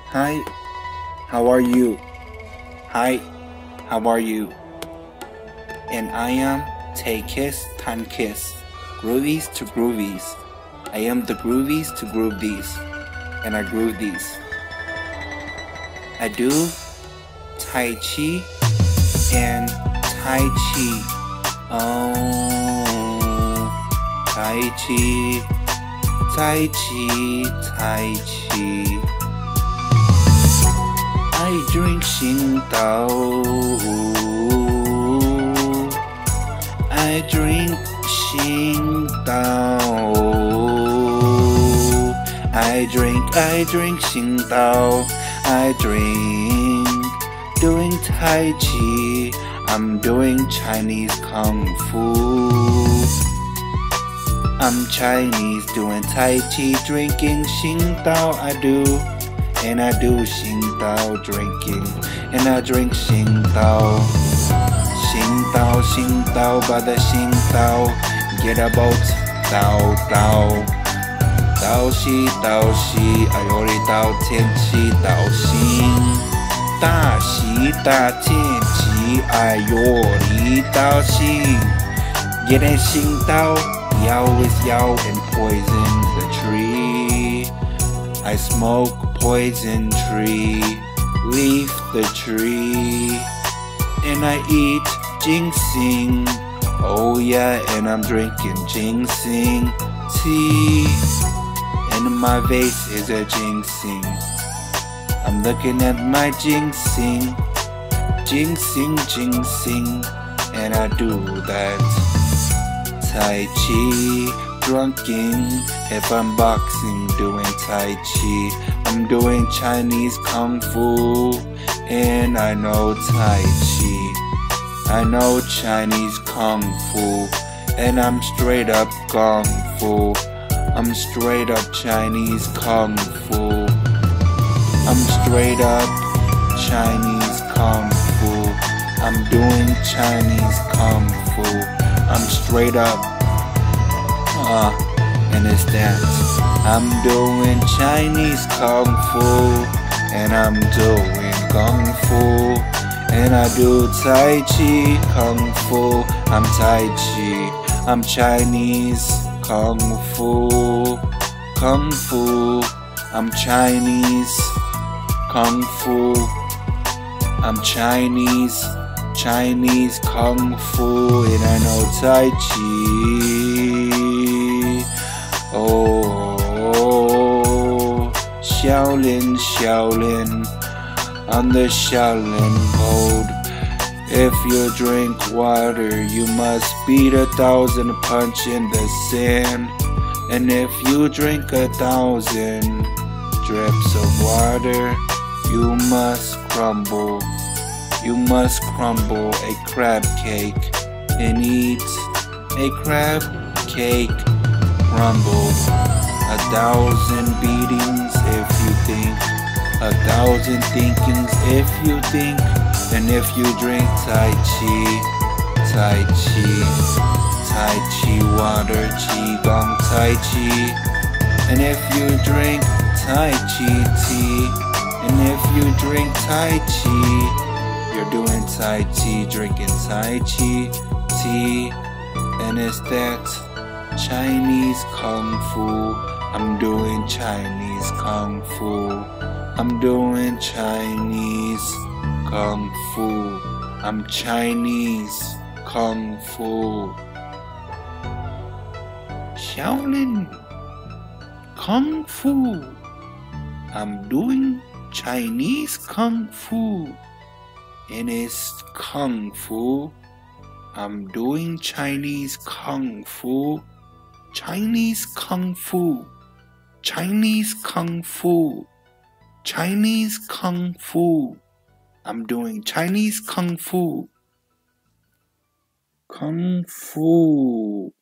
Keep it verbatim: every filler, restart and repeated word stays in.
Hi, how are you? Hi, how are you? And I am Take Kiss Tan Kiss, Groovies to Groovies. I am the Groovies to Groovies, and I groove these. I do Tai Chi and Tai Chi. Oh, Tai Chi, Tai Chi, Tai Chi. I drink Xingdao. I drink Xingdao. I drink, I drink Xingdao. I drink, doing Tai Chi. I'm doing Chinese Kung Fu. I'm Chinese doing Tai Chi, drinking Xingdao. I do. And I do Xingdao drinking, and I drink Xingdao. Xingdao, Xingdao, by the Xingdao, get a boat, Dao, Dao. Dao Xi, Dao Xi, I already Dao Tian Qi, Dao Xing. Da Xi, Da Tian Qi, I already Dao Xing. Getting Xingdao, Yao is Yao and poison the tree. I smoke poison tree, leave the tree, and I eat ginseng. Oh yeah, and I'm drinking ginseng tea, and my vase is a ginseng. I'm looking at my ginseng, ginseng, ginseng, and I do that. Tai Chi, drunken, if I'm boxing, doing Tai Chi. I'm doing Chinese Kung Fu, and I know Tai Chi. I know Chinese Kung Fu, and I'm straight up Kung Fu. I'm straight up Chinese Kung Fu. I'm straight up Chinese Kung Fu. I'm doing Chinese Kung Fu. I'm straight up, uh, and it's that. I'm doing Chinese Kung Fu, and I'm doing Kung Fu, and I do Tai Chi Kung Fu. I'm Tai Chi, I'm Chinese Kung Fu, Kung Fu. I'm Chinese Kung Fu. I'm Chinese, Chinese Kung Fu, and I know Tai Chi. Oh, Shaolin, Shaolin, on the Shaolin code. If you drink water, you must beat a thousand punch in the sand. And if you drink a thousand drips of water, you must crumble. You must crumble a crab cake and eat a crab cake crumbled. A thousand beatings if you think, a thousand thinkings if you think. And if you drink Tai Chi, Tai Chi, Tai Chi water, Qi Gong Tai Chi. And if you drink Tai Chi tea, and if you drink Tai Chi, you're doing Tai Chi, drinking Tai Chi tea, and it's that Chinese Kung Fu. I'm doing Chinese Kung Fu. I'm doing Chinese Kung Fu. I'm Chinese Kung Fu. Shaolin Kung Fu. I'm doing Chinese Kung Fu. And it's Kung Fu. I'm doing Chinese Kung Fu. Chinese Kung Fu. Chinese Kung Fu. Chinese Kung Fu. I'm doing Chinese Kung Fu. Kung Fu.